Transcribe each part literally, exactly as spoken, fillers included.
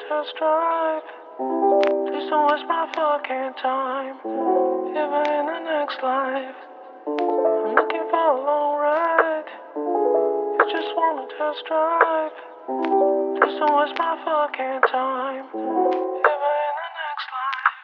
test drive. Please don't waste my fucking time. Even in the next life, I'm looking for a long ride. You just wanna test drive. Please don't waste my fucking time. Even in the next life.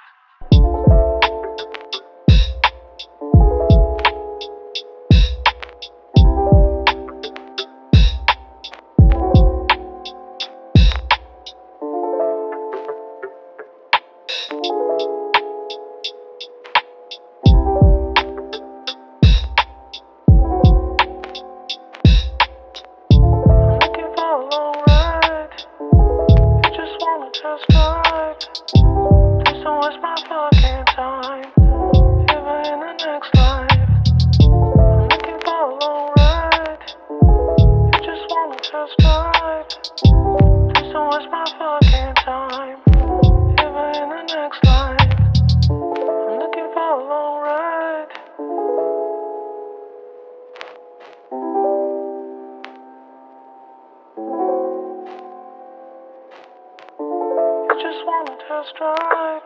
Test drive. Please don't waste my fucking time. Even in the next life, I'm looking for a long ride. You just wanna test drive. Please don't waste my fucking time. Even in the next life, I'm looking for a long ride. Just wanna test drive.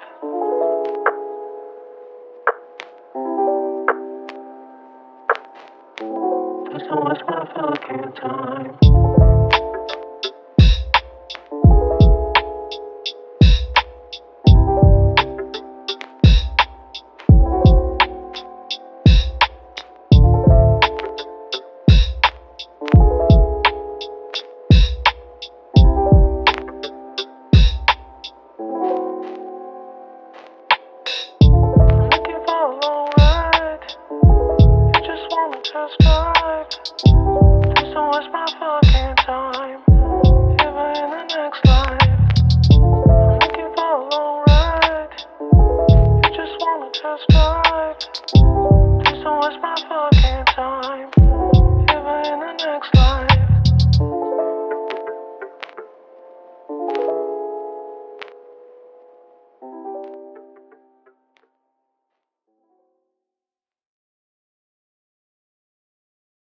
Please don't waste my fucking time.